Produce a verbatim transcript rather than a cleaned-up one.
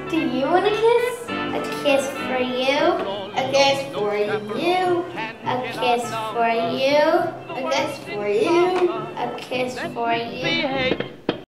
Do you want a kiss? A kiss for you. A kiss for you. A kiss for you. A kiss for you. A kiss for you.